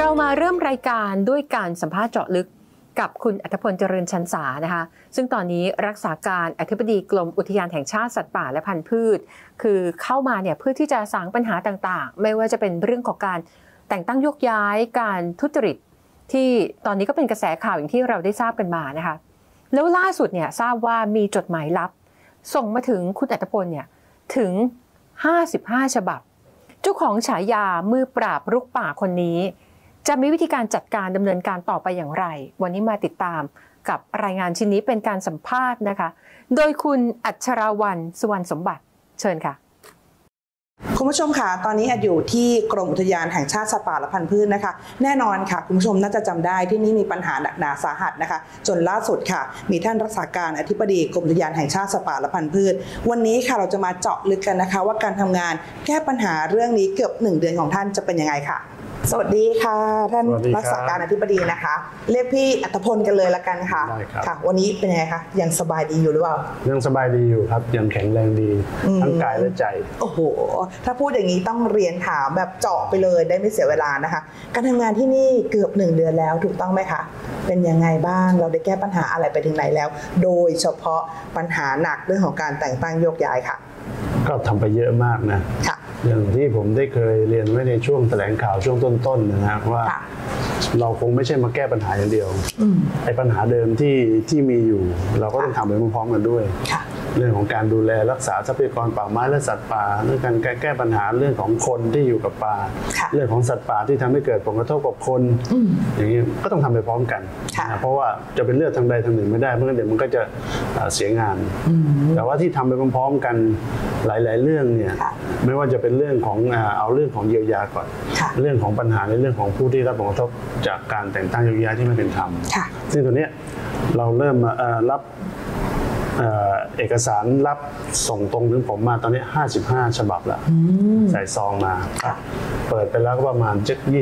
เรามาเริ่มรายการด้วยการสัมภาษณ์เจาะลึกกับคุณอัธพลเจริญชันษานะคะซึ่งตอนนี้รักษาการอธิบดีกรมอุทยานแห่งชาติสัตว์ป่าและพันธุ์พืชคือเข้ามาเนี่ยเพื่อที่จะสางปัญหาต่างๆไม่ว่าจะเป็นเรื่องของการแต่งตั้งโยกย้ายการทุจริตที่ตอนนี้ก็เป็นกระแสข่าวอย่างที่เราได้ทราบกันมานะคะแล้วล่าสุดเนี่ยทราบว่ามีจดหมายลับส่งมาถึงคุณอัธพลเนี่ยถึง55ฉบับเจ้าของฉายามือปราบรุกป่าคนนี้จะมีวิธีการจัดการดำเนินการต่อไปอย่างไรวันนี้มาติดตามกับรายงานชิ้นนี้เป็นการสัมภาษณ์นะคะโดยคุณอัชราวรรณสุวรรณสมบัติเชิญค่ะคุณผู้ชมค่ะตอนนี้อยู่ที่กรมอุทยานแห่งชาติสัตว์ป่าและพันธุ์พืชนะคะแน่นอนค่ะคุณผู้ชมน่าจะจำได้ที่นี่มีปัญหาหนักหนาสาหัสนะคะจนล่าสุดค่ะมีท่านรักษาการอธิบดีกรมอุทยานแห่งชาติสัตว์ป่าและพันธุ์พืชวันนี้ค่ะเราจะมาเจาะลึกกันนะคะว่าการทำงานแก้ปัญหาเรื่องนี้เกือบ1 เดือนของท่านจะเป็นยังไงค่ะสวัสดีค่ะท่านรักษาการอธิบดีนะคะเรียกพี่อัธพลกันเลยละกันค่ะค่ะวันนี้เป็นยังไงคะยังสบายดีอยู่หรือเปล่ายังสบายดีอยู่ครับยังแข็งแรงดีทั้งกายและใจโอ้โหถ้าพูดอย่างนี้ต้องเรียนถามแบบเจาะไปเลยได้ไม่เสียเวลานะคะการทำงานที่นี่เกือบ1 เดือนแล้วถูกต้องไหมคะเป็นยังไงบ้างเราได้แก้ปัญหาอะไรไปถึงไหนแล้วโดยเฉพาะปัญหาหนักเรื่องของการแต่งตั้งโยกย้ายค่ะก็ทำไปเยอะมากนะอย่างที่ผมได้เคยเรียนไว้ในช่วงแถลงข่าวช่วงต้นๆนะครับว่าเราคงไม่ใช่มาแก้ปัญหาอย่างเดียวไอ้ปัญหาเดิมที่มีอยู่เราก็ต้องทำไปพร้อมๆกันด้วยเรื่องของการดูแลรักษาทรัพยากรป่าไม้และสัตว์ป่าเรื่องการแก้ปัญหาเรื่องของคนที่อยู่กับป่าเรื่องของสัตว์ป่าที่ทำให้เกิดผลกระทบกับคนอย่างนี้ก็ต้องทำไปพร้อมกันเพราะว่าจะเป็นเลือกทางใดทางหนึ่งไม่ได้เพราะงั้นเดี๋ยวมันก็จะเสียงานแต่ว่าที่ทำไปพร้อมๆกันหลายๆเรื่องเนี่ยไม่ว่าจะเป็นเรื่องของเอาเรื่องของเยียวยาก่อนเรื่องของปัญหาในเรื่องของผู้ที่รับผลกระทบจากการแต่งตั้งโยกย้ายที่ไม่เป็นธรรมซึ่งตัวนี้เราเริ่มรับเอกสารรับส่งตรงถึงผมมาตอนนี้55ฉบับแล้วใส่ซองมาเปิดไปแล้วก็ประมาณ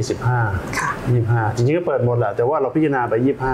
25จริงๆก็เปิดหมดแหละแต่ว่าเราพิจารณาไป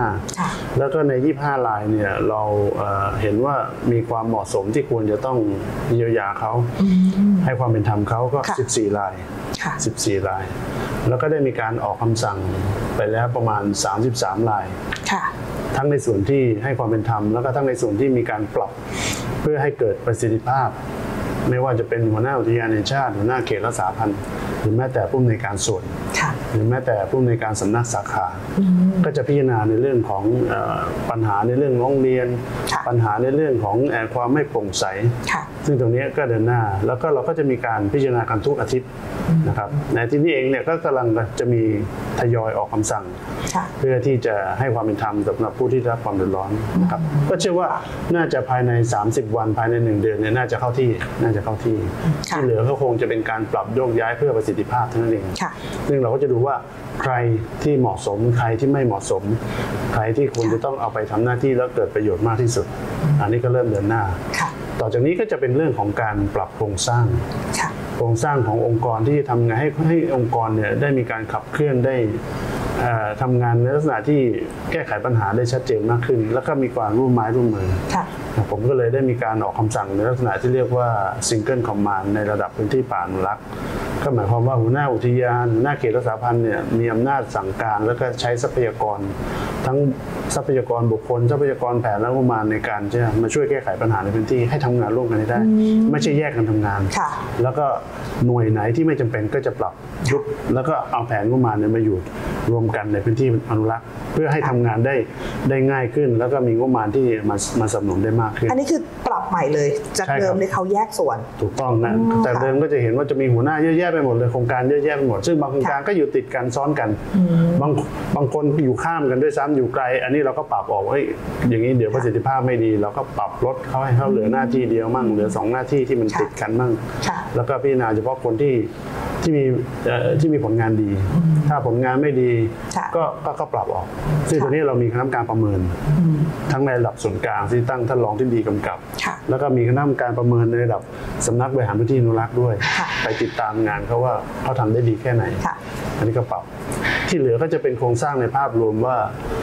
25แล้วก็ใน25รายเนี่ยเราเห็นว่ามีความเหมาะสมที่ควรจะต้องเยียวยาเขาให้ความเป็นธรรมเขาก็14รายแล้วก็ได้มีการออกคำสั่งไปแล้วประมาณ33รายทั้งในส่วนที่ให้ความเป็นธรรมแล้วก็ทั้งในส่วนที่มีการปรับเพื่อให้เกิดประสิทธิภาพไม่ว่าจะเป็นหัวหน้าอุทยานแห่งชาติหัวหน้าเขตรักษาพันธุ์หรือแม้แต่ผู้อำนวยการส่วนหรือแม้แต่ผู้อำนวยการสำนักสาขาก็จะพิจารณาในเรื่องของปัญหาในเรื่องร้องเรียนปัญหาในเรื่องของความไม่โปร่งใสซึ่งตรงนี้ก็เดินหน้าแล้วก็เราก็จะมีการพิจารณากันทุกอาทิตย์นะครับในที่นี้เองเนี่ยก็กำลังจะมีทยอยออกคำสั่งเพื่อที่จะให้ความเป็นธรรมสำหรับผู้ที่ได้รับความเดือดร้อนนะครับก็เชื่อว่าน่าจะภายใน30วันภายใน1 เดือนเนี่ยน่าจะเข้าที่ที่เหลือก็คงจะเป็นการปรับโยกย้ายเพื่อประสิทธิภาพเท่านั้นเองซึ่งเราก็จะดูว่าใครที่เหมาะสมใครที่ไม่เหมาะสมใครที่ควรจะต้องเอาไปทำหน้าที่แล้วเกิดประโยชน์มากที่สุดอันนี้ก็เริ่มเดินหน้าต่อจากนี้ก็จะเป็นเรื่องของการปรับโครงสร้างขององค์กรที่ทำงานให้องค์กรเนี่ยได้มีการขับเคลื่อนได้ทำงานในลักษณะที่แก้ไขปัญหาได้ชัดเจนมากขึ้นแล้วก็มีความร่วมไม้ร่วมมือผมก็เลยได้มีการออกคำสั่งในลักษณะที่เรียกว่า Single Command ในระดับพื้นที่ป่าอนุรักษ์ก็หมายความว่าหัวหน้าอุทยานหัวหน้าเขตรักษาพันธุ์เนี่ยมีอำนาจสั่งการแล้วก็ใช้ทรัพยากรทั้งทรัพยากรบุคคลทรัพยากรแผนและงบประมาณในการจะมาช่วยแก้ไขปัญหาในพื้นที่ให้ทำงานร่วมกันได้ไม่ใช่แยกกันทำงานแล้วก็หน่วยไหนที่ไม่จำเป็นก็จะปรับยุบแล้วก็เอาแผนงบประมาณมาอยู่รวมกันในพื้นที่อนุรักษ์เพื่อให้ทำงานได้ง่ายขึ้นแล้วก็มีงบประมาณที่มาสนับสนุนได้มากขึ้นอันนี้คือปรับใหม่เลยจากเดิมที่เขาแยกส่วนถูกต้องนะแต่เดิมก็จะเห็นว่าจะมีหัวหน้าเยอะแยะไปหมดเลยโครงการเยอะแยะไปหมดซึ่งบางโครงการก็อยู่ติดกันซ้อนกันบางคนอยู่ข้ามกันด้วยซ้ำอยู่ไกลอันนี้เราก็ปรับออกอย่างนี้เดี๋ยวประสิทธิภาพไม่ดีเราก็ปรับลดเขาให้เขาเหลือหน้าที่เดียวมั่งเหลือ2 หน้าที่ที่มันติดกันมั่งแล้วก็พิจารณาเฉพาะคนที่มีผลงานดีถ้าผลงานไม่ดีก็ปรับออกซึ่งตอนนี้เรามีคณะกรรมการประเมินทั้งในระดับส่วนกลางที่ตั้งท่านรองที่ดีกำกับแล้วก็มีคณะกรรมการประเมินในระดับสำนักบริหารพื้นที่อนุรักษ์ด้วยไปติดตามงานเขาว่าเขาทำได้ดีแค่ไหนอันนี้ก็ปรับที่เหลือก็จะเป็นโครงสร้างในภาพรวมว่า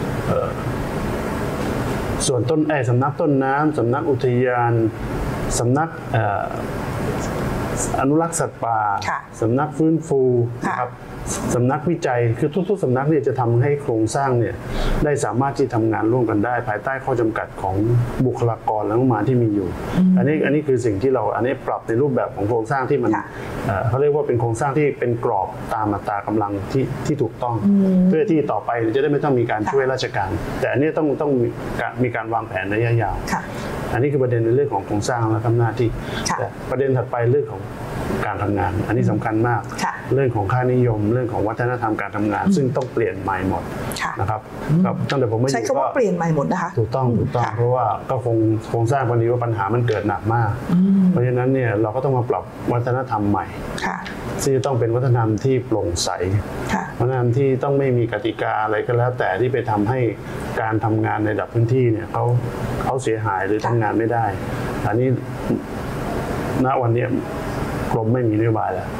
ส่วนสำนักต้นน้ำสำนักอุทยานสำนักอนุรักษ์สัตว์ป่าสำนักฟื้นฟูนะครับสำนักวิจัยคือทุกๆสำนักเนี่ยจะทำให้โครงสร้างเนี่ยได้สามารถที่ทำงานร่วมกันได้ภายใต้ข้อจำกัดของบุคลากรและงบประมาณที่มีอยู่อันนี้คือสิ่งที่เราอันนี้ปรับในรูปแบบของโครงสร้างที่มันเขาเรียกว่าเป็นโครงสร้างที่เป็นกรอบตามอัตรากำลังที่ถูกต้องเพื่อที่ต่อไปจะได้ไม่ต้องมีการช่วยราชการแต่อันนี้ต้องมีการวางแผนระยะยาวอันนี้คือประเด็นในเรื่องของโครงสร้างและทำหน้าที่แต่ประเด็นถัดไปเรื่องของการทำงานอันนี้สำคัญมากเรื่องของค่านิยมเรื่องของวัฒนธรรมการทำงานซึ่งต้องเปลี่ยนใหม่หมดนะครับตั้งแต่ผมไม่อยู่ก็ใช้คำว่าเปลี่ยนใหม่หมดนะคะถูกต้องเพราะว่าก็โครงสร้างวันนี้ว่าปัญหามันเกิดหนักมากเพราะฉะนั้นเนี่ยเราก็ต้องมาปรับวัฒนธรรมใหม่ซึ่งจะต้องเป็นวัฒนธรรมที่โปร่งใสวัฒนธรรมที่ต้องไม่มีกติกาอะไรก็แล้วแต่ที่ไปทำให้การทำงานในระดับพื้นที่เนี่ยเขาเสียหายหรือทำงานไม่ได้อันนี้ณวันนี้กรมไม่มีนโยบายแล้ว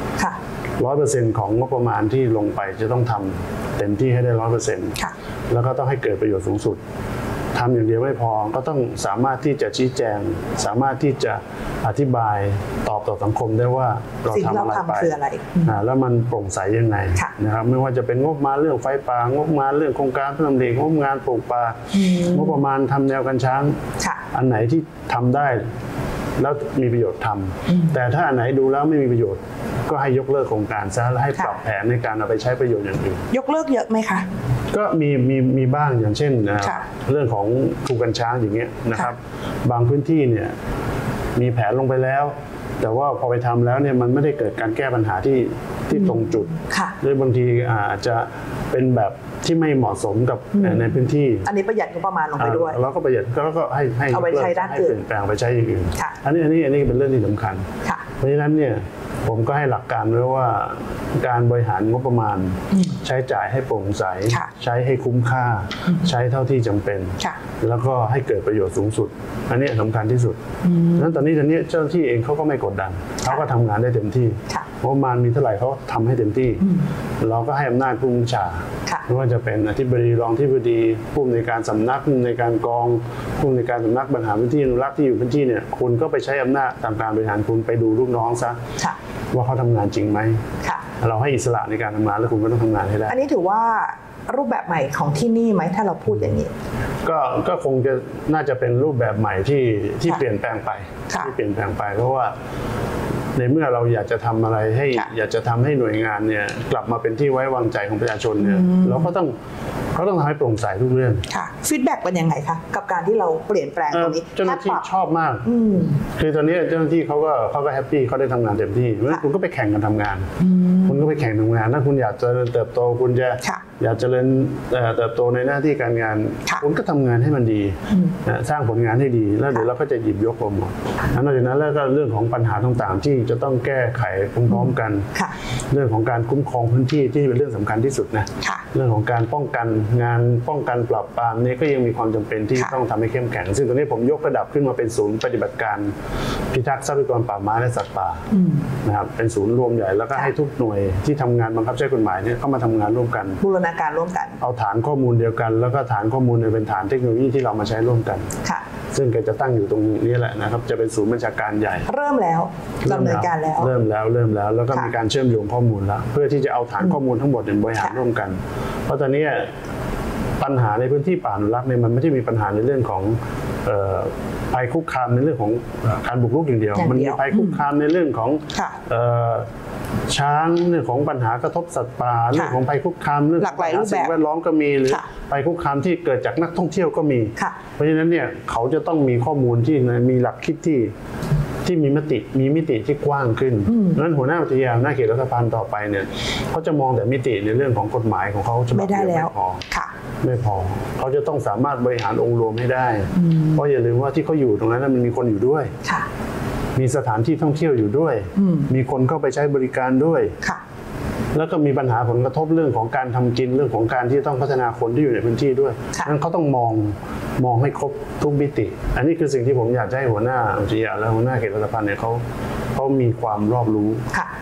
100%ของงบประมาณที่ลงไปจะต้องทำเต็มที่ให้ได้ 100% แล้วก็ต้องให้เกิดประโยชน์สูงสุดทำอย่างเดียวไม่พอก็ต้องสามารถที่จะชี้แจงสามารถที่จะอธิบายตอบต่อสังคมได้ว่าเราทำอะไรไปแล้วมันโปร่งใสยังไงนะครับไม่ว่าจะเป็นงบมาเรื่องไฟป่างบมาเรื่องโครงการพระดำริงบงานปลูกป่างบประมาณทำแนวกันช้างอันไหนที่ทำได้แล้วมีประโยชน์ทำแต่ถ้าอันไหนดูแล้วไม่มีประโยชน์ก็ให้ยกเลิกโครงการซะแล้วให้ปรับแผนในการเอาไปใช้ประโยชน์อย่างอื่นยกเลิกเยอะไหมคะก็มีบ้างอย่างเช่นเรื่องของภูกันช้างอย่างเงี้ยนะครับบางพื้นที่เนี่ยมีแผนลงไปแล้วแต่ว่าพอไปทำแล้วเนี่ยมันไม่ได้เกิดการแก้ปัญหาที่ตรงจุดหรือบางทีอาจจะเป็นแบบที่ไม่เหมาะสมกับในพื้นที่อันนี้ประหยัดงบประมาณลงไปด้วยแล้วก็ประหยัดแล้วก็ให้เอาไปใช้ด้านอื่นเปลี่ยนแปลงไปใช้อย่างอื่นอันนี้เป็นเรื่องที่สำคัญเพราะฉะนั้นเนี่ยผมก็ให้หลักการไว้ว่าการบริหารงบประมาณใช้จ่ายให้โปร่งใสใช้ให้คุ้มค่าใช้เท่าที่จำเป็นแล้วก็ให้เกิดประโยชน์สูงสุดอันนี้สำคัญที่สุดนั้นตอนนี้เจ้าหน้าที่เองเขาก็ไม่กดดันเขาก็ทำงานได้เต็มที่งบประมาณมีเท่าไหร่เขาทำให้เต็มที่เราก็ให้อำนาจผู้บัญชาไม่ว่าจะเป็นอธิบดีรองอธิบดีผู้อำนวยการสำนักผู้อำนวยการกองผู้อำนวยการสำนักบริหารพื้นที่อนุรักษ์ที่อยู่พื้นที่เนี่ยคุณก็ไปใช้อำนาจตามการบริหารคุณไปดูลูกน้องซะว่าเขาทำงานจริงไหมเราให้อิสระในการทำงานแล้วคุณก็ต้องทำงานให้ได้อันนี้ถือว่ารูปแบบใหม่ของที่นี่ไหมถ้าเราพูดอย่างนี้ก็คงจะน่าจะเป็นรูปแบบใหม่ที่เปลี่ยนแปลงไปเพราะว่าในเมื่อเราอยากจะทำอะไรอยากจะทำให้หน่วยงานเนี่ยกลับมาเป็นที่ไว้วางใจของประชาชนเนี่ยเราก็ต้องทำให้โปร่งใสทุกเรื่องฟีดแบ็กเป็นยังไงคะกับการที่เราเปลี่ยนแปลงตรงนี้เจ้าหน้าที่ชอบมากคือตอนนี้เจ้าหน้าที่เขาก็แฮปปี้เขาได้ทำงานเต็มที่เพราะฉะนั้นคุณก็ไปแข่งกันทำงานคุณก็ไปแข่งทำงานถ้าคุณอยากจะเติบโตคุณจะอยากจะเติบโตในหน้าที่การงานคุณก็ทำงานให้มันดีสร้างผลงานให้ดีแล้วเดี๋ยวเราก็จะหยิบยกหมดนอกจากนั้นแล้วก็เรื่องของปัญหาต่างๆที่จะต้องแก้ไขพร้อมๆกันเรื่องของการคุ้มครองพื้นที่ที่เป็นเรื่องสำคัญที่สุดนะเรื่องของการป้องกันงานป้องกันปราบปรามนี่ก็ยังมีความจำเป็นที่ต้องทำให้เข้มแข็งซึ่งตอนนี้ผมยกระดับขึ้นมาเป็นศูนย์ปฏิบัติการพิทักษ์ทรัพยากรป่าไม้และสัตว์ป่านะครับเป็นศูนย์รวมใหญ่แล้วก็ให้ทุกหน่วยที่ทำงานบังคับใช้กฎหมายเนี่ยเข้ามาทำงานร่วมกันบูรณาการร่วมกันเอาฐานข้อมูลเดียวกันแล้วก็ฐานข้อมูลเป็นฐานเทคโนโลยีที่เรามาใช้ร่วมกันซึ่งก็จะตั้งอยู่ตรงนี้แหละนะครับจะเป็นศูนย์บัญชาการใหญ่เริ่มแล้วดำเนินการแล้วเริ่มแล้วก็มีการเชื่อมโยงข้อมูลแล้วเพื่อที่จะเอาฐานข้อมูลทั้งหมดบริหารร่วมกันเพราะตอนนี้ปัญหาในพื้นที่ป่าอนุรักษ์เนี่ยมันไม่ใช่มีปัญหาในเรื่องของภัยคุกคามในเรื่องของการบุกรุกอย่างเดียวมันมีภัยคุกคามในเรื่องของช้างเรื่องของปัญหากระทบสัตว์ป่าเรื่องของภัยคุกคามเรื่องหลากหลายรูปแบบสิ่งแวดล้อมก็มีหรือภัยคุกคามที่เกิดจากนักท่องเที่ยวก็มีเพราะฉะนั้นเนี่ยเขาจะต้องมีข้อมูลที่มีหลักคิดที่มีมิติที่กว้างขึ้นดังนั้นหัวหน้าอุทยานหน้าเขตรัฐบาลต่อไปเนี่ยเขาจะมองแต่มิติในเรื่องของกฎหมายของเขาฉบับเดียวไม่พอเขาจะต้องสามารถบริหารองค์รวมให้ได้เพราะอย่าลืมว่าที่เขาอยู่ตรงนั้นมันมีคนอยู่ด้วยมีสถานที่ท่องเที่ยวอยู่ด้วยมีคนเข้าไปใช้บริการด้วยแล้วก็มีปัญหาผลกระทบเรื่องของการทำกินเรื่องของการที่ต้องพัฒนาคนที่อยู่ในพื้นที่ด้วยนั้นเขาต้องมองให้ครบทุกมิติอันนี้คือสิ่งที่ผมอยากให้หัวหน้าอุทยานและหัวหน้าเขตรัฐบาลเนี่ยเขามีความรอบรู้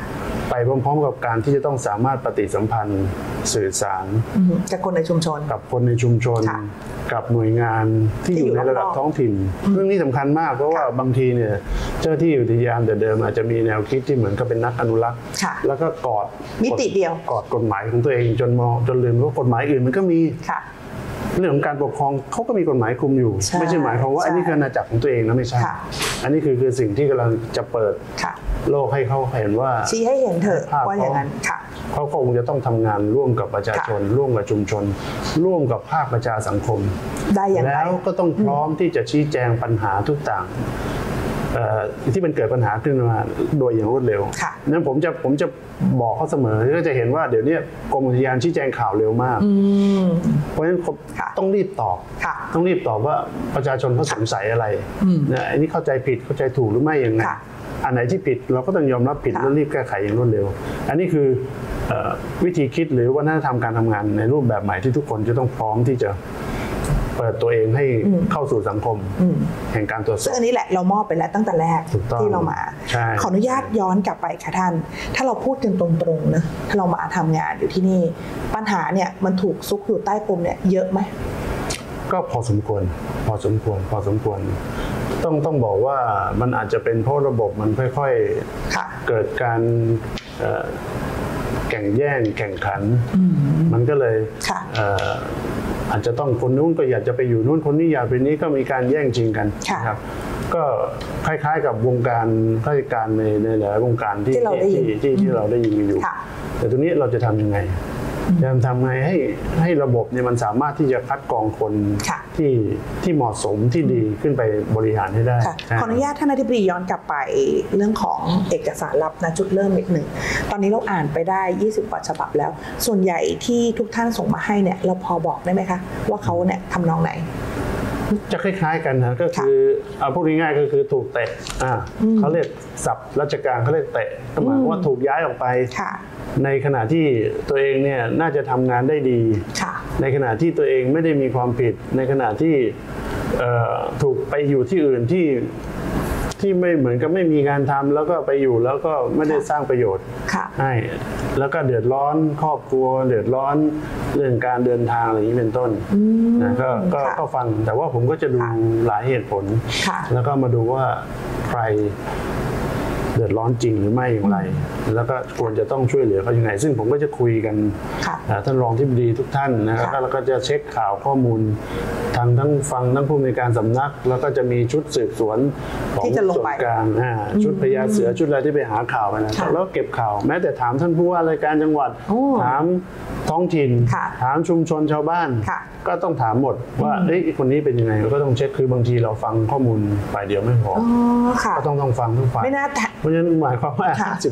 ไปพร้อมๆกับการที่จะต้องสามารถปฏิสัมพันธ์สื่อสารกับคนในชุมชนกับคนในชุมชนกับหน่วยงานที่อยู่ในระดับท้องถิ่นเรื่องนี้สำคัญมากเพราะว่าบางทีเนี่ยเจ้าที่อุทยานแต่เดิมอาจจะมีแนวคิดที่เหมือนกับเป็นนักอนุรักษ์แล้วก็กอดมิติเดียวกอดกฎหมายของตัวเองจนลืมว่ากฎหมายอื่นมันก็มีเรื่องของการปกครองเขาก็มีกฎหมายคุมอยู่ไม่ใช่หมายความว่าอันนี้คืออาณาจักรของตัวเองนะไม่ใช่อันนี้คือสิ่งที่กำลังจะเปิดโลกให้เขาเห็นว่าชี้ให้เห็นเถอะว่าอย่างนั้นเขาคงจะต้องทำงานร่วมกับประชาชนร่วมกับชุมชนร่วมกับภาคประชาสังคมได้อย่างไรแล้วก็ต้องพร้อมที่จะชี้แจงปัญหาทุกต่างที่มันเกิดปัญหาขึ้นมาโดยอย่างรวดเร็วนั้นผมจะบอกเขาเสมอก็จะเห็นว่าเดี๋ยวนี้กรมอุทยานชี้แจงข่าวเร็วมากเพราะฉะนั้นต้องรีบตอบว่าประชาชนเขาสงสัยอะไรอันนี้เข้าใจผิดเข้าใจถูกหรือไม่ยังไงอันไหนที่ผิดเราก็ต้องยอมรับผิดแล้วรีบแก้ไขอย่างรวดเร็วอันนี้คือวิธีคิดหรือวัฒนธรรมการทำงานในรูปแบบใหม่ที่ทุกคนจะต้องพร้อมที่จะเปิดตัวเองให้เข้าสู่สังคมแห่งการตรวจสอบซึ่งอันนี้แหละเรามอบไปแล้วตั้งแต่แรกที่เรามาขออนุญาตย้อนกลับไปค่ะท่านถ้าเราพูดกันตรงๆนะถ้าเรามาทำงานอยู่ที่นี่ปัญหาเนี่ยมันถูกซุกอยู่ใต้พรมเนี่ยเยอะไหมก็พอสมควรต้องบอกว่ามันอาจจะเป็นเพราะระบบมันค่อยๆเกิดการแข่งแย่งแข่งขันมันก็เลยอาจจะต้องคนนู้นก็อยากจะไปอยู่นู้นคนนี้อยากไปนี้ก็มีการแย่งชิงกันนะครับก็คล้ายๆกับวงการราชการในหลายวงการที่เราได้ยินอยู่แต่ตรงนี้เราจะทำยังไงจะทำไงให้ระบบเนี่ยมันสามารถที่จะคัดกรองคนที่เหมาะสมที่ดีขึ้นไปบริหารให้ได้ขออนุญาตท่านอธิบดีย้อนกลับไปเรื่องของเอกสารลับนะจุดเริ่มอีกหนึ่งตอนนี้เราอ่านไปได้20 กว่าฉบับแล้วส่วนใหญ่ที่ทุกท่านส่งมาให้เนี่ยเราพอบอกได้ไหมคะว่าเขาเนี่ยทำนองไหนจะคล้ายๆกันนะก็คือเอาพูดง่ายๆก็คือถูกเตะเขาเรียกศัพท์ราชการเขาเรียกเตะหมายว่าถูกย้ายออกไปในขณะที่ตัวเองเนี่ยน่าจะทำงานได้ดีในขณะที่ตัวเองไม่ได้มีความผิดในขณะที่ถูกไปอยู่ที่อื่นที่ไม่เหมือนกับไม่มีงานทำแล้วก็ไปอยู่แล้วก็ไม่ได้สร้างประโยชน์ให้แล้วก็เดือดร้อนครอบครัวเดือดร้อนเรื่องการเดินทางอะไรอย่างนี้เป็นต้นนะก็ฟังแต่ว่าผมก็จะดูหลายเหตุผลแล้วก็มาดูว่าใครเดือดร้อนจริงหรือไม่อย่างไรแล้วก็ควรจะต้องช่วยเหลือเขายังไงซึ่งผมก็จะคุยกันท่านรองที่ปรึกษาทุกท่านนะครับแล้วก็จะเช็คข่าวข้อมูลทั้งฟังทั้งผู้มีการสำนักแล้วก็จะมีชุดสืบสวนของส่วนกลางชุดพญาเสือชุดอะไรที่ไปหาข่าวไปนะแล้วเก็บข่าวแม้แต่ถามท่านผู้ว่าราชการจังหวัดถามท้องถิ่นถามชุมชนชาวบ้านก็ต้องถามหมดว่าคนนี้เป็นยังไงก็ต้องเช็คคือบางทีเราฟังข้อมูลฝ่ายเดียวไม่พอก็ต้องฟังทุกฝ่ายเพราะฉะนั้นหมายความว่า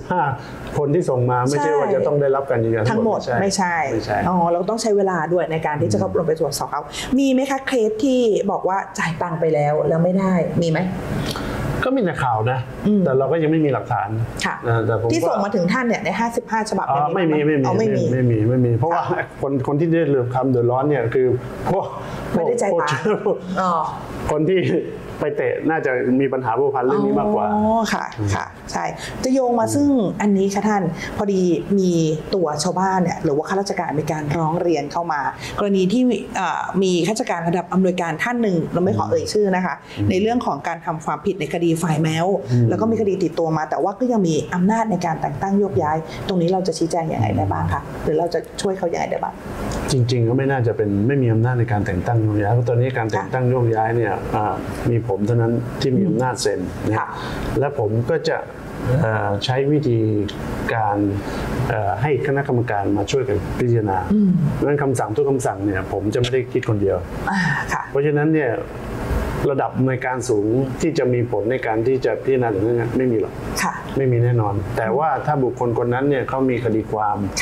15 คนที่ส่งมาไม่ใช่ว่าจะต้องได้รับการยืนยันทั้งหมดไม่ใช่เราต้องใช้เวลาด้วยในการที่จะเข้าลงไปตรวจสอบเขามีไหมคะเคสที่บอกว่าจ่ายตังค์ไปแล้วไม่ได้มีไหมก็มีแต่ข่าวนะแต่เราก็ยังไม่มีหลักฐานที่ส่งมาถึงท่านเนี่ยใน55 ฉบับไม่มีเพราะว่าคนที่ได้รับความเดือดร้อนเนี่ยคือพวกไม่ได้ใจตายคนที่ไปเตะน่าจะมีปัญหาพัวพันเรื่องนี้มากกว่าค่ะใช่จะโยงมาซึ่งอันนี้ค่ะท่านพอดีมีตัวชาวบ้านเนี่ยหรือว่าข้าราชการมีการร้องเรียนเข้ามากรณีที่มีข้าราชการระดับอำนวยการท่านหนึ่งเราไม่ขอเอ่ยชื่อนะคะในเรื่องของการทำความผิดในคดีฝ่ายแมวแล้วก็มีคดีติดตัวมาแต่ว่าก็ยังมีอำนาจในการแต่งตั้งโยกย้ายตรงนี้เราจะชี้แจงอย่างไรได้บ้างคะหรือเราจะช่วยเขาอย่างไรได้บ้างจริงๆก็ไม่น่าจะเป็นไม่มีอำนาจในการแต่งตั้งโยกย้ายเพราะตอนนี้การแต่งตั้งโยกย้ายเนี่ยมีผมเท่านั้นที่มีอำนาจเซ็นนะและผมก็จะใช้วิธีการให้คณะกรรมการมาช่วยกันพิจารณาเพราะฉะนั้นคำสั่งทุกคำสั่งเนี่ยผมจะไม่ได้คิดคนเดียวเพราะฉะนั้นเนี่ยระดับในการสูงที่จะมีผลในการที่จะพิจารณาอย่างนั้นไม่มีหรอกไม่มีแน่นอนแต่ว่าถ้าบุคคลคนนั้นเนี่ยเขามีคดีความ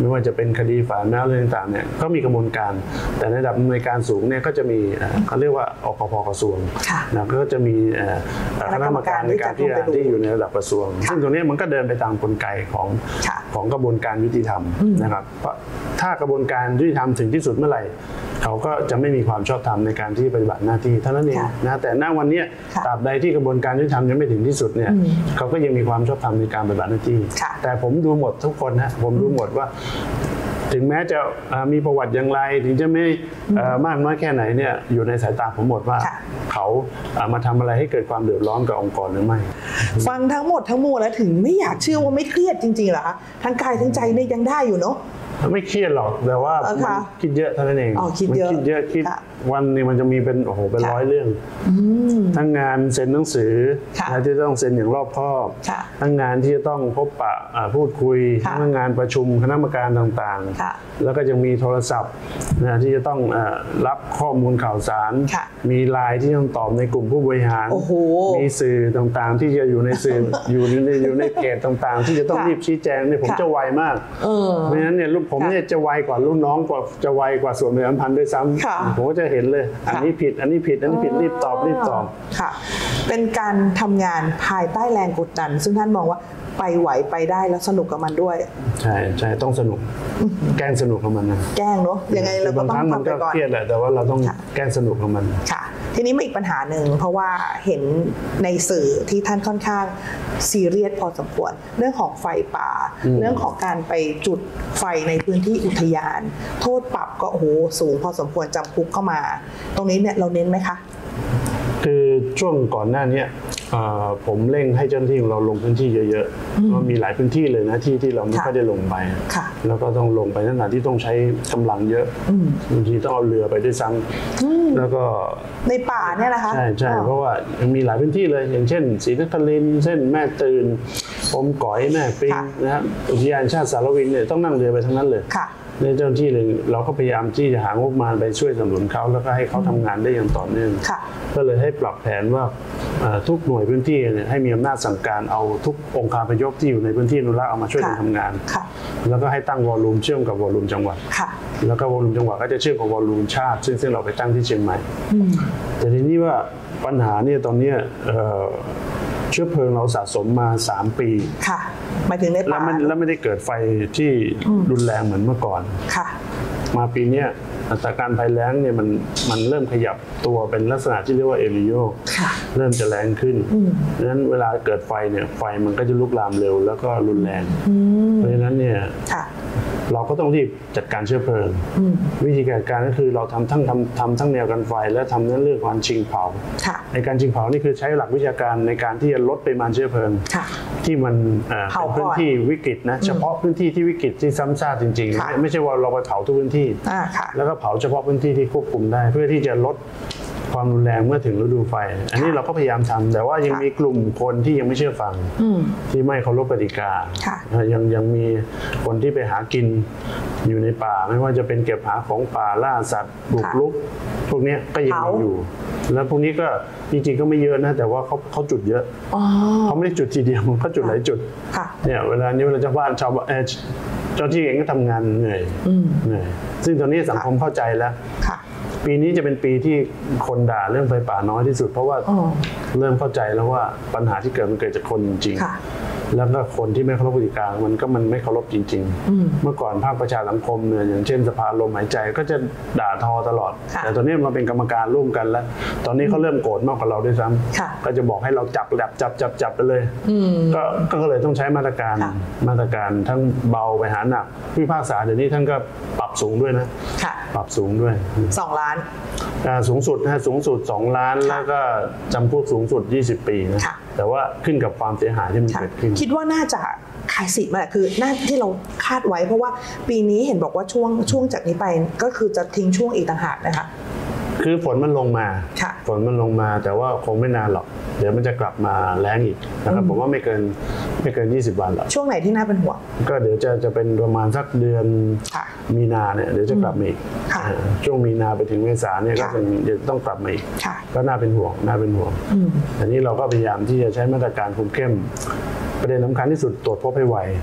ไม่ว่าจะเป็นคดีฝาแนวอะไรต่างๆเนี่ยก็มีกระบวนการแต่ในระดับในการสูงเนี่ยก็จะมีเขาเรียกว่าอคพกระทรวงนะก็จะมีคณะกรรมการในการที่อยู่ในระดับกระทรวงซึ่งตรงนี้มันก็เดินไปตามกลไกของกระบวนการยุติธรรมนะครับเพราะถ้ากระบวนการยุติธรรมถึงที่สุดเมื่อไหร่เขาก็จะไม่มีความชอบธรรมในการที่ปฏิบัติหน้าที่เท่านั้นเองนะแต่ณวันนี้ตราบใดที่กระบวนการยุติธรรมยังไม่ถึงที่สุดเนี่ยเขาก็ยังมีความชอบธรรมในการปฏิบัติหน้าที่แต่ผมดูหมดทุกคนนะผมดูหมดว่าถึงแม้จะมีประวัติอย่างไรถึงจะไม่มากน้อยแค่ไหนเนี่ยอยู่ในสายตาผมหมดว่าเขามาทำอะไรให้เกิดความเดือดร้อนกับองค์กรหรือไม่ฟังทั้งหมดทั้งมวลแล้วถึงไม่อยากเชื่อว่าไม่เครียดจริงๆเหรอคะทั้งกายทั้งใจเนี่ยยังได้อยู่เนาะไม่เครียดหรอกแต่ว่ามันคิดเยอะเท่านั้นเองคิดเยอะคิดวันนี้มันจะมีเป็นเป็นร้อยเรื่องทั้งงานเซ็นหนังสือที่ต้องเซ็นอย่างรอบคอบทั้งงานที่จะต้องพบปะพูดคุยทั้งงานประชุมคณะกรรมการต่างๆแล้วก็ยังมีโทรศัพท์ที่จะต้องรับข้อมูลข่าวสารมีไลน์ที่ต้องตอบในกลุ่มผู้บริหารมีสื่อต่างๆที่จะอยู่ในสื่ออยู่ในเพจต่างๆที่จะต้องรีบชี้แจงเนี่ยผมจะไวมากเพราะฉะนั้นเนี่ยผมเนี่ยจะไวกว่ารุ่นน้องกว่าจะไวกว่าส่วนประชาสัมพันธ์ด้วยซ้ำผมก็จะเห็นเลยอันนี้ผิดอันนี้ผิดอันนี้ผิดรีบตอบค่ะเป็นการทำงานภายใต้แรงกดดันซึ่งท่านมองว่าไปไหวไปได้แล้วสนุกกับมันด้วยใช่ต้องสนุกแกล้งสนุกกับมันนะแกล้งเนาะยังไงเราก็ต้องทำไปก่อนเครียดแหละแต่ว่าเราต้องแกล้งสนุกกับมันค่ะทีนี้มีอีกปัญหาหนึ่งเพราะว่าเห็นในสื่อที่ท่านค่อนข้างซีเรียสพอสมควรเรื่องของไฟป่าเรื่องของการไปจุดไฟในพื้นที่อุทยานโทษปรับก็โอ้โหสูงพอสมควรจำคุกเข้ามาตรงนี้เนี่ยเราเน้นไหมคะคือช่วงก่อนหน้านี้ผมเร่งให้เจ้าหน้าที่ของเราลงพื้นที่เยอะๆก็มีหลายพื้นที่เลยนะที่เราไม่ค่อยได้ลงไปแล้วก็ต้องลงไปในขณะที่ต้องใช้กำลังเยอะบางทีต้องเอาเรือไปด้วยซ้ำแล้วก็ในป่าเนี่ยนะคะใช่เพราะว่ายังมีหลายพื้นที่เลยอย่างเช่นศรีนครินทร์เส้นแม่ตื่นอมก๋อยแม่ปิงนะครับอุทยานชาติสารวินเนี่ยต้องนั่งเรือไปทั้งนั้นเลยในเจ้าหน้าที่เลยเราก็พยายามที่จะหางบประมาณไปช่วยสนับสนุนเขาแล้วก็ให้เขาทำงานได้อย่างต่อเนื่องก็เลยให้ปรับแผนว่าทุกหน่วยพื้นที่เนี่ยให้มีอำนาจสั่งการเอาทุกองค์การพยพที่อยู่ในพื้นที่อนุรักษ์เอามาช่วยกันทำงานแล้วก็ให้ตั้งวอลลุ่มเชื่อมกับวอลลุ่มจังหวัดแล้วก็วอลลุ่มจังหวัดก็จะเชื่อมกับวอลลุ่มชาติซึ่งเราไปตั้งที่เชียงใหม่แต่ทีนี้ว่าปัญหาเนี่ยตอนนี้เชื้อเพลิงเราสะสมมา3 ปีค่ะหมายถึงในป่าแล้วไม่ได้เกิดไฟที่รุนแรงเหมือนเมื่อก่อนค่ะมาปีนี้สถานการณ์ภัยแล้งเนี่ยมันเริ่มขยับตัวเป็นลักษณะที่เรียกว่าเอลนิโญเริ่มจะแรงขึ้นดังนั้นเวลาเกิดไฟเนี่ยไฟมันก็จะลุกลามเร็วแล้วก็รุนแรงเพราะฉะนั้นเนี่ยเราก็ต้องรีบจัดการเชื้อเพลิงวิธีการก็คือเราทำทั้งแนวกันไฟและทำเรื่องการชิงเผาในการชิงเผานี่คือใช้หลักวิชาการในการที่จะลดปริมาณเชื้อเพลิงที่มันเป็นพื้นที่วิกฤตนะเฉพาะพื้นที่ที่วิกฤตที่ซ้ำซากจริงๆไม่ใช่ว่าเราไปเผาทุกพื้นที่แล้วก็เผาเฉพาะพื้นที่ที่ควบคุมได้เพื่อที่จะลดความรุนแรงเมื่อถึงฤดูไฟอันนี้เราก็พยายามทำแต่ว่ายังมีกลุ่มคนที่ยังไม่เชื่อฟังที่ไม่เคารพกติกายังมีคนที่ไปหากินอยู่ในป่าไม่ว่าจะเป็นเก็บหาของป่าล่าสัตว์บุกรุกพวกนี้ก็ยังมีอยู่แล้วพวกนี้ก็จริงๆก็ไม่เยอะนะแต่ว่าเขาจุดเยอะเขาไม่ได้จุดทีเดียวเขาจุดหลายจุดเนี่ยเวลาชาวบ้านเจ้าที่เองก็ทำงานเหนื่อยซึ่งตอนนี้สังคมเข้าใจแล้วปีนี้จะเป็นปีที่คนด่าเรื่องไฟป่าน้อยที่สุดเพราะว่าเริ่มเข้าใจแล้วว่าปัญหาที่เกิดมันเกิดจากคนจริงๆแล้วก็คนที่ไม่เคารพกติกามันไม่เคารพจริงๆเมื่อก่อนภาคประชาสังคมเนี่ยอย่างเช่นสภาลมหายใจก็จะด่าทอตลอดแต่ตอนนี้มาเป็นกรรมการร่วมกันแล้วตอนนี้เขาเริ่มโกรธมากกว่าเราด้วยซ้ำก็จะบอกให้เราจับไปเลยก็เลยต้องใช้มาตรการทั้งเบาไปหาหนักพิพากษาเดี๋ยวนี้ท่านก็ปรับสูงด้วยนะปรับสูงด้วย 2 ล้านสูงสุด2 ล้านแล้วก็จำคุกสูงสุด20 ปีนะแต่ว่าขึ้นกับความเสียหายที่มันเกิดขึ้นคิดว่าน่าจะขายสิทธิ์มาแหละคือหน้าที่เราคาดไว้เพราะว่าปีนี้เห็นบอกว่าช่วงจากนี้ไปก็คือจะทิ้งช่วงอีกต่างหากนะคะคือฝนมันลงมาแต่ว่าคงไม่นานหรอกเดี๋ยวมันจะกลับมาแล้งอีกนะครับผมว่าไม่เกิน20 วันหรอกช่วงไหนที่น่าเป็นห่วงก็เดี๋ยวจะเป็นประมาณสักเดือนมีนาเนี่ยเดี๋ยวจะกลับมาอีกช่วงมีนาไปถึงเมษาเนี่ยก็จะต้องกลับมาอีกก็น่าเป็นห่วงอันนี้เราก็พยายามที่จะใช้มาตรการคุมเข้มประเด็นสำคัญที่สุดตรวจพบให้ไว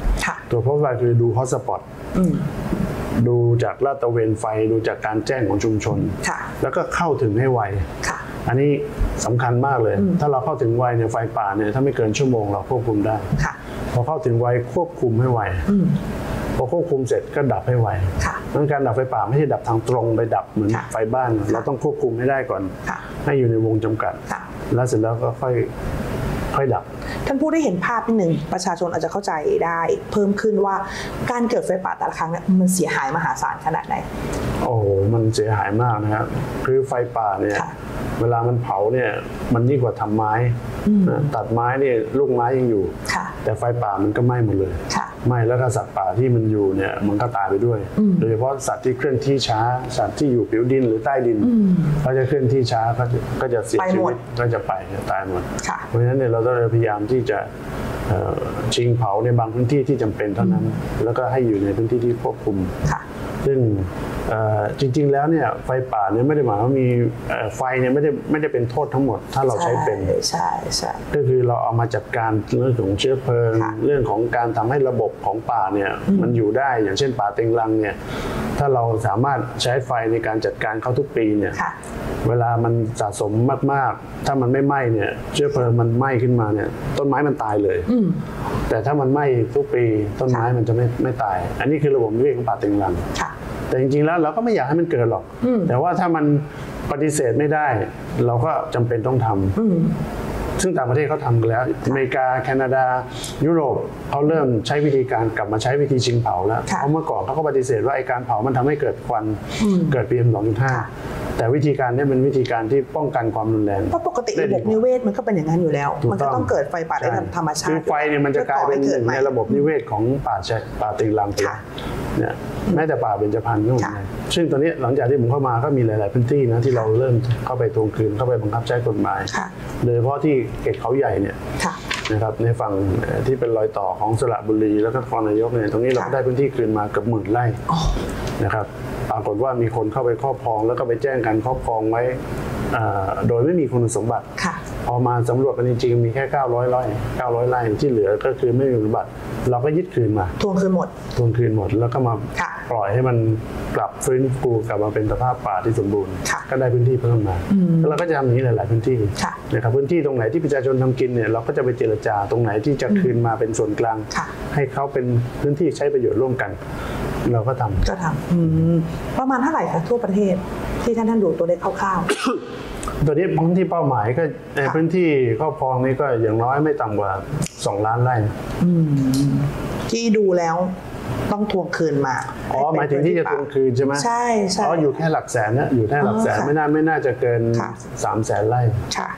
ตัวพบไฟคือดูฮอตสปอตดูจากลาดตระเวนไฟดูจากการแจ้งของชุมชนแล้วก็เข้าถึงให้ไวอันนี้สำคัญมากเลยถ้าเราเข้าถึงไวเนี่ยไฟป่าเนี่ยถ้าไม่เกินชั่วโมงเราควบคุมได้พอเข้าถึงไวควบคุมให้ไวพอควบคุมเสร็จก็ดับให้ไวดังการดับไฟป่าไม่ใช่ดับทางตรงไปดับเหมือนไฟบ้านเราต้องควบคุมให้ได้ก่อนให้อยู่ในวงจำกัดแล้วเสร็จแล้วก็ค่อยดับท่านผู้ได้เห็นภาพนิดหนึ่งประชาชนอาจจะเข้าใจได้เพิ่มขึ้นว่าการเกิดไฟป่าแต่ละครั้งเนี่ยมันเสียหายมหาศาลขนาดไหนโอ้มันเสียหายมากนะครับคือไฟป่าเนี่ยเวลามันเผาเนี่ยมันยิ่งกว่าทำไม้ตัดไม้เนี่ยลูกไม้ยังอยู่แต่ไฟป่ามันก็ไหม้หมดเลยไหม้แล้วก็สัตว์ป่าที่มันอยู่เนี่ยมันก็ตายไปด้วยโดยเฉพาะสัตว์ที่เคลื่อนที่ช้าสัตว์ที่อยู่ผิวดินหรือใต้ดินเขาจะเคลื่อนที่ช้าก็จะเสียชีวิตก็จะไปตายหมดเพราะฉะนั้นเนี่ยเราต้องพยายามที่จะชิงเผาในบางพื้นที่ที่จำเป็นเท่านั้นแล้วก็ให้อยู่ในพื้นที่ที่ควบคุมซึ่งจริงๆแล้วเนี่ยไฟป่าเนี่ยไม่ได้หมายว่ามีไฟเนี่ยไม่ได้เป็นโทษทั้งหมดถ้าเราใช้เป็นใช่ก็คือเราเอามาจัดการเรื่องของเชื้อเพลิงเรื่องของการทำให้ระบบของป่าเนี่ยมันอยู่ได้อย่างเช่นป่าเต็งรังเนี่ยถ้าเราสามารถใช้ไฟในการจัดการเขาทุกปีเนี่ยเวลามันสะสมมากๆถ้ามันไม่ไหม้เนี่ยเชื้อเพลิงมันไหม้ขึ้นมาเนี่ยต้นไม้มันตายเลยแต่ถ้ามันไหม้ทุกปีต้นไม้มันจะไม่ตายอันนี้คือระบบนิเวศของป่าเต็งรังแต่จริงๆแล้วเราก็ไม่อยากให้มันเกิดหรอกแต่ว่าถ้ามันปฏิเสธไม่ได้เราก็จำเป็นต้องทำซึ่งต่างประเทศเขาทำกันแล้วอเมริกาแคนาดายุโรปเขาเริ่มใช้วิธีการกลับมาใช้วิธีชิงเผาแล้วเพราะเมื่อก่อนเขาก็ปฏิเสธว่าไอ้การเผามันทำให้เกิดควันเกิด PM 2.5แต่วิธีการนี้เป็นวิธีการที่ป้องกันความรุนแรงเพราะปกติระบบนิเวศมันก็เป็นอย่างนั้นอยู่แล้วมันก็ต้องเกิดไฟป่าได้ธรรมชาติคือไฟเนี่ยมันจะกลายเป็นหนึ่งในระบบนิเวศของป่าเต็งรังไปเนี่ยแม้แต่ป่าเบญจพรรณก็เหมือนกันซึ่งตอนนี้หลังจากที่ผมเข้ามาก็มีหลายๆพื้นที่นะที่เราเริ่มเข้าไปทวงคืนเข้าไปบังคับใช้กฎหมายโดยเฉพาะที่เขตเขาใหญ่เนี่ยนะครับในฝั่งที่เป็นรอยต่อของสระบุรีแล้วก็นครนายกเนี่ยตรงนี้เราได้พื้นที่คืนมาเกือบ10,000 ไร่นะครับปรากฏว่ามีคนเข้าไปครอบครองแล้วก็ไปแจ้งการครอบครองไว้โดยไม่มีคุณสมบัติพอมาสำรวจกันจริงๆมีแค่900 ไร่ที่เหลือก็คือไม่มีคุณสมบัติเราก็ยึดคืนมาทวงคืนหมดแล้วก็มาปล่อยให้มันกลับฟื้นฟูกลับมาเป็นสภาพป่าที่สมบูรณ์ก็ได้พื้นที่เพิ่มมาแล้วเราก็จะทำอย่างนี้หลายๆพื้นที่นะครับพื้นที่ตรงไหนที่ประชาชนทำกินเนี่ยเราก็จะไปเจรจาตรงไหนที่จะคืนมาเป็นส่วนกลางให้เขาเป็นพื้นที่ใช้ประโยชน์ร่วมกันเราก็ทำประมาณเท่าไหร่คะทั่วประเทศที่ท่านดูตัวเลขคร่าวๆตัวนี้พื้นที่เป้าหมายก็ในพื้นที่ครอบครองนี้ก็อย่างน้อยไม่ต่ำกว่า2 ล้านไร่ที่ดูแล้วต้องทวงคืนมาหมายถึงที่จะทวงคืนใช่ไหมใช่อยู่แค่หลักแสนนะอยู่แค่หลักแสนไม่น่าจะเกิน300,000 ไร่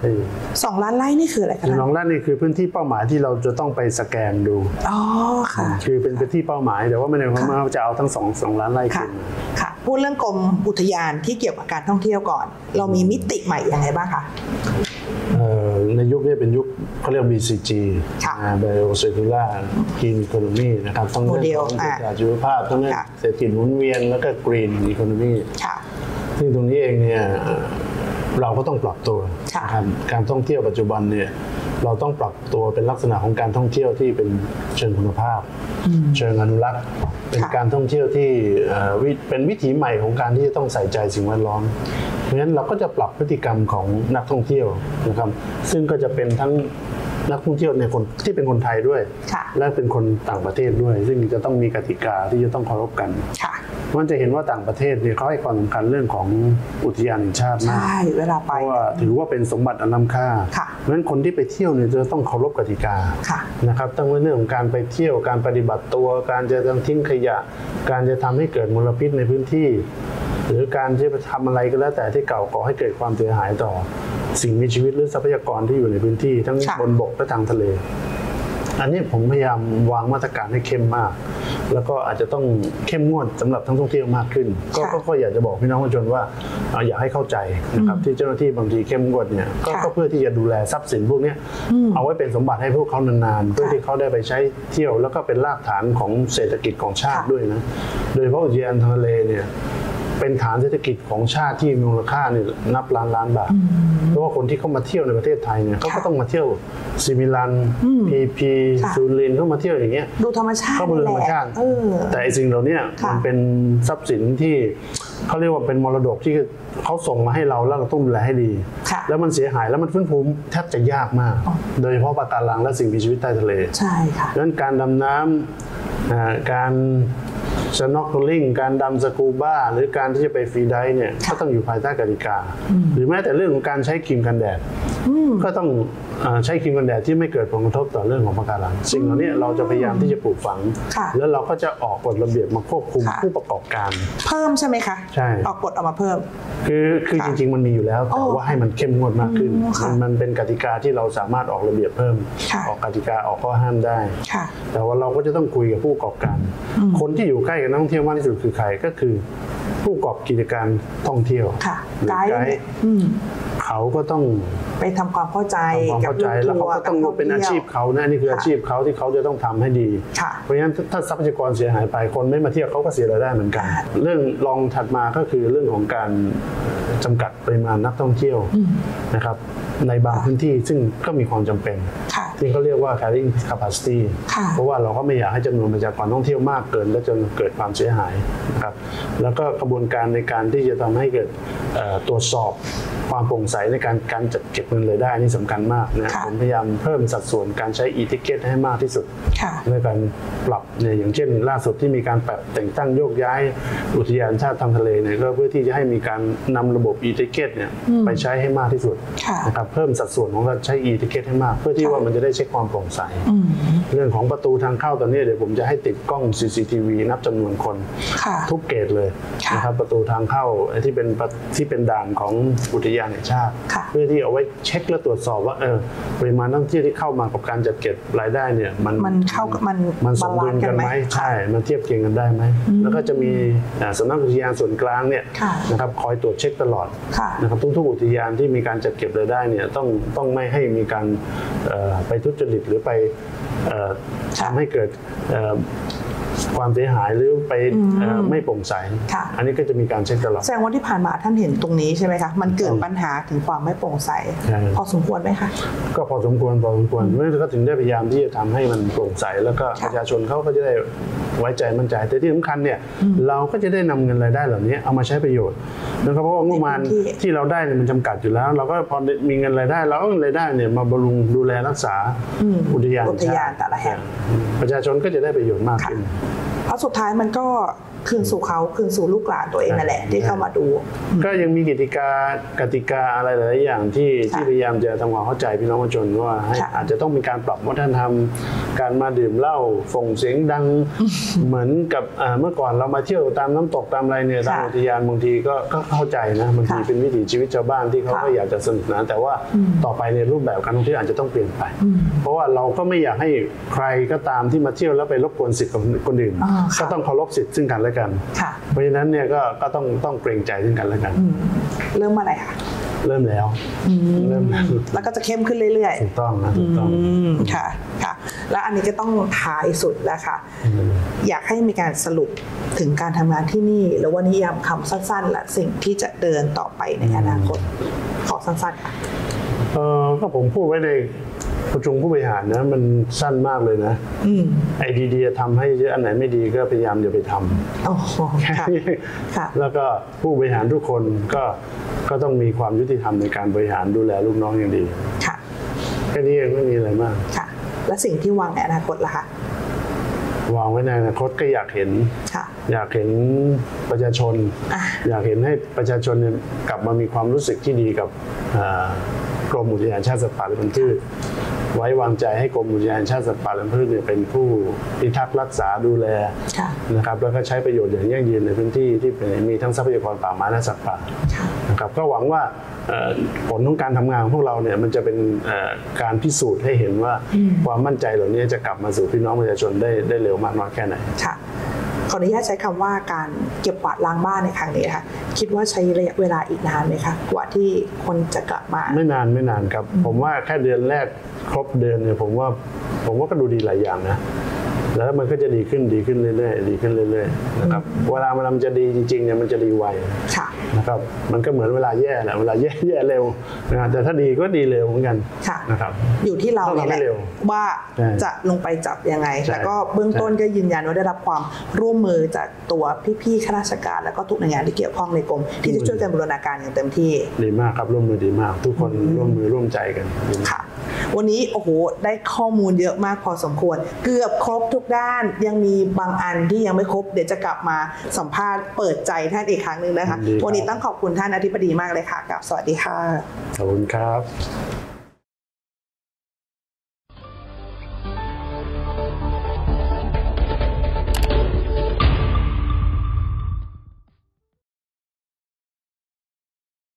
2 ล้านไร่นี่คืออะไรคะ 2 ล้านนี่คือพื้นที่เป้าหมายที่เราจะต้องไปสแกนดูค่ะคือเป็นพื้นที่เป้าหมายแต่ว่าไม่ได้หมายความว่าจะเอาทั้ง2 ล้านไร่คืนค่ะพูดเรื่องกรมอุทยานที่เกี่ยวกับการท่องเที่ยวก่อนเรามีมิติใหม่ยังไงบ้างคะในยุคนี้เป็นยุคเขาเรียก BCG Biocircular Green Economy นะครับทั้งเรื่องของชีวภาพทั้งเรื่องเศรษฐกิจหมุนเวียนแล้วก็ Green Economy ซึ่งตรงนี้เองเนี่ยเราก็ต้องปรับตัวนะครับการท่องเที่ยวปัจจุบันเนี่ยเราต้องปรับตัวเป็นลักษณะของการท่องเที่ยวที่เป็นเชิงคุณภาพเชิงอนุรักษ์เป็นการท่องเที่ยวที่เป็นวิถีใหม่ของการที่จะต้องใส่ใจสิ่งแวดล้อมเพราะฉะนั้นเราก็จะปรับพฤติกรรมของนักท่องเที่ยวนะครับซึ่งก็จะเป็นทั้งนักท่องเที่ยวในคนที่เป็นคนไทยด้วยและเป็นคนต่างประเทศด้วยซึ่งจะต้องมีกติกาที่จะต้องเคารพกันมันจะเห็นว่าต่างประเทศเนี่ยเขาให้ความสำคัญเรื่องของอุทยานแห่งชาติมากเวลาไปเพราะว่าถือว่าเป็นสมบัติอันล้ำค่าเพราะฉะนั้นคนที่ไปเที่ยวเนี่ยจะต้องเคารพกติกานะครับตั้งเรื่องของการไปเที่ยวการปฏิบัติตัวการจะทิ้งขยะการจะทำให้เกิดมลพิษในพื้นที่หรือการที่จะทำอะไรก็แล้วแต่ที่ก่อให้เกิดความเสียหายต่อสิ่งมีชีวิตหรือทรัพยากรที่อยู่ในพื้นที่ทั้งบนบกและทางทะเลอันนี้ผมพยายามวางมาตรการให้เข้มมากแล้วก็อาจจะต้องเข้มงวดสำหรับนักท่องเที่ยวมากขึ้นก็อยากจะบอกพี่น้องประชาชนว่าอยากให้เข้าใจนะครับที่เจ้าหน้าที่บางทีเข้มงวดเนี่ยก็เพื่อที่จะดูแลทรัพย์สินพวกนี้เอาไว้เป็นสมบัติให้พวกเขานานๆเพื่อที่เขาได้ไปใช้เที่ยวแล้วก็เป็นรากฐานของเศรษฐกิจของชาติด้วยนะโดยเฉพาะอุทยานทางทะเลเนี่ยเป็นฐานเศรษฐกิจของชาติที่มีมูลค่าเนี่ยนับล้านบาทเพราะว่าคนที่เข้ามาเที่ยวในประเทศไทยเนี่ยเขาก็ต้องมาเที่ยวซิมิลันพีซูรินเข้ามาเที่ยวอย่างเงี้ยดูธรรมชาติเข้ามาดูธรรมชาติแต่ไอ้สิ่งเหล่านี้มันเป็นทรัพย์สินที่เขาเรียกว่าเป็นมรดกที่เขาส่งมาให้เราแล้วเราต้องดูแลให้ดีแล้วมันเสียหายแล้วมันฟื้นฟูแทบจะยากมากโดยเฉพาะปะการังและสิ่งมีชีวิตใต้ทะเลใช่ค่ะดังนั้นการดำน้ำการสน็อกเกิลลิ่งการดำสกูบ้าหรือการที่จะไปฟรีไดฟ์เนี่ยก็ต้องอยู่ภายใต้กติกาหรือแม้แต่เรื่องของการใช้ครีมกันแดดก็ต้องใช้ครีมกันแดดที่ไม่เกิดผลกระทบต่อเรื่องของปะการังสิ่งเหล่านี้เราจะพยายามที่จะปลูกฝังแล้วเราก็จะออกกฎระเบียบมาควบคุมผู้ประกอบการเพิ่มใช่ไหมคะใช่ออกกฎออกมาเพิ่มคือจริงๆมันมีอยู่แล้วแต่ว่าให้มันเข้มงวดมากขึ้นมันเป็นกติกาที่เราสามารถออกระเบียบเพิ่มออกกติกาออกข้อห้ามได้แต่ว่าเราก็จะต้องคุยกับผู้ประกอบการคนที่อยู่ใกล้กับนักท่องเที่ยวมากที่สุดคือใครก็คือผู้ประกอบกิจการท่องเที่ยวหรือไกด์เขาก็ต้องไปทำความเข้าใจกับแล้วเขาก็ต้องเป็นอาชีพเขานะนี่คืออาชีพเขาที่เขาจะต้องทำให้ดีเพราะฉะนั้นถ้าทรัพยากรเสียหายไปคนไม่มาเที่ยวเขาก็เสียรายได้เหมือนกันเรื่องรองถัดมาก็คือเรื่องของการจำกัดปริมาณนักท่องเที่ยวนะครับในบางพื้นที่ซึ่งก็มีความจำเป็นที่เขาเรียกว่า carrying capacity เพราะว่าเราก็ไม่อยากให้จำนวนประชากรท่องเที่ยวมากเกินและจนเกิดความเสียหายนะครับแล้วก็กระบวนการในการที่จะทำให้เกิดตรวจสอบความโปร่งใสในการจัดเก็บเงินรายได้นี่สำคัญมากนะผมพยายามเพิ่มสัดส่วนการใช้ e-ticket ให้มากที่สุดในการปรับเนี่ยอย่างเช่นล่าสุดที่มีการปรับแต่งตั้งโยกย้ายอุทยานชาติทางทะเลเนี่ยก็เพื่อที่จะให้มีการนำระบบ e-ticket เนี่ยไปใช้ให้มากที่สุดนะครับเพิ่มสัดส่วนของการใช้ e-ticket ให้มากเพื่อที่ว่ามันจะได้เช็คความโปร่งใสเรื่องของประตูทางเข้าตอนนี้เดี๋ยวผมจะให้ติดกล้อง CCTV นับจำนวนคนทุกเกตเลยนะครับประตูทางเข้าที่เป็นด่านของอุทยานแห่งชาติเพื่อที่เอาไว้เช็คและตรวจสอบว่าปริมาณนักท่องเที่ยวที่เข้ามากับการจัดเก็บรายได้เนี่ยมันสมดุลกันไหมใช่มันเทียบเคียงกันได้ไหมแล้วก็จะมีสำนักอุทยานส่วนกลางเนี่ยนะครับคอยตรวจเช็คตลอดนะครับทุกอุทยานที่มีการจัดเก็บรายได้เนี่ยต้องไม่ให้มีการไปทุจริตหรือไปทำให้เกิดความเสียหายหรือไปไม่โปร่งใสอันนี้ก็จะมีการเช็คตลอดแสดงว่าที่ผ่านมาท่านเห็นตรงนี้ใช่ไหมคะมันเกิดปัญหาถึงความไม่โปร่งใสพอสมควรไหมคะก็พอสมควรเมื่อก็ถึงได้พยายามที่จะทำให้มันโปร่งใสแล้วก็ประชาชนเขาก็จะได้ไว้ใจมั่นใจแต่ที่สำคัญเนี่ยเราก็จะได้นำเงินรายได้เหล่านี้เอามาใช้ประโยชน์นะครับเพราะว่างบประมาณที่เราได้มันจำกัดอยู่แล้วเราก็พอมีเงินรายได้เราเอาเงินรายได้เนี่ยมาบำรุงดูแลรักษาอุทยานแต่ละแห่งประชาชนก็จะได้ประโยชน์มากขึ้นเพราะสุดท้ายมันก็คืนสู่เขาคืนสู่ลูกหลานตัวเองนั่นแหละที่เข้ามาดูก็ยังมีกติกาอะไรหลายอย่างที่พยายามจะทำความเข้าใจพี่น้องประชาชนว่าอาจจะต้องมีการปรับวัฒนธรรมการมาดื่มเหล้าส่งเสียงดังเหมือนกับเมื่อก่อนเรามาเที่ยวตามน้ำตกตามอะไรเนี่ยตามอุทยานบางทีก็เข้าใจนะบางทีเป็นวิถีชีวิตชาวบ้านที่เขาก็อยากจะสนุกนะแต่ว่าต่อไปในรูปแบบการท่องเที่ยวอาจจะต้องเปลี่ยนไปเพราะว่าเราก็ไม่อยากให้ใครก็ตามที่มาเที่ยวแล้วไปรบกวนสิทธิ์ของคนอื่นก็ต้องเคารพสิทธิ์ซึ่งกันและกันเพราะฉะนั้นเนี่ยก็ต้องเกรงใจซึ่งกันและกันเริ่มเมื่อไหร่คะเริ่มแล้วแล้วก็จะเข้มขึ้นเรื่อยๆถูกต้องนะถูกต้องค่ะแล้วอันนี้ก็ต้องท้ายสุดแล้วค่ะอยากให้มีการสรุปถึงการทำงานที่นี่แล้วว่านิยามคำสั้นๆและสิ่งที่จะเดินต่อไปในอนาคตขอสั้นๆค่ะก็ผมพูดไว้ในประชุมผู้บริหารนะมันสั้นมากเลยนะไอดีๆทำให้อันไหนไม่ดีก็พยายามอย่าไปทำแล้วก็ผู้บริหารทุกคนก็ต้องมีความยุติธรรมในการบริหารดูแลลูกน้องอย่างดีแค่นี้เองไม่มีอะไรมากและสิ่งที่วางในอนาคตล่ะคะวางไว้ในอนาคตก็อยากเห็นประชาชนอยากเห็นให้ประชาชนกลับมามีความรู้สึกที่ดีกับกรมอุทยานชาติสัตว์ป่าและพันธุ์พืชไว้วางใจให้กรมอุทยานชาติสัตว์ป่าและพันธุ์พืชเป็นผู้พิทักษ์รักษาดูแลนะครับแล้วก็ใช้ประโยชน์อย่างยั่งยืนในพื้นที่ที่มีทั้งทรัพยากรป่าไม้และสัตว์ป่านะครับก็หวังว่าผลของการทำงานของพวกเราเนี่ยมันจะเป็นการพิสูจน์ให้เห็นว่าความมั่นใจเหล่านี้จะกลับมาสู่พี่น้องประชาชนได้เร็วมากน้อยแค่ไหนขออนุญาตใช้คำว่าการเก็บกวาดล้างบ้านในครั้งนี้ค่ะคิดว่าใช้ระยะเวลาอีกนานไหมคะกว่าที่คนจะกลับมาไม่นานครับผมว่าแค่เดือนแรกครบเดือนเนี่ยผมว่าก็ดูดีหลายอย่างนะแล้วมันก็จะดีขึ้นเรื่อยๆนะครับเวลามันจะดีจริงๆเนี่ยมันจะดีไวนะครับมันก็เหมือนเวลาแย่แหละเวลาแย่เร็วนะแต่ถ้าดีก็ดีเร็วเหมือนกันนะครับอยู่ที่เราเนี่ยแหละว่าจะลงไปจับยังไงแล้วก็เบื้องต้นก็ยืนยันว่าได้รับความร่วมมือจากตัวพี่ๆข้าราชการแล้วก็ทุกหน่วยงานที่เกี่ยวข้องในกรมที่จะช่วยกันบูรณาการอย่างเต็มที่ดีมากครับร่วมมือดีมากทุกคนร่วมมือร่วมใจกันค่ะวันนี้โอ้โหได้ข้อมูลเยอะมากพอสมควรเกือบครบทุกด้านยังมีบางอันที่ยังไม่ครบเดี๋ยวจะกลับมาสัมภาษณ์เปิดใจท่านอีกครั้งหนึ่งนะคะวันนี้ต้องขอบคุณท่านอธิบดีมากเลยค่ะกับสวัสดีค่ะขอบคุณครับ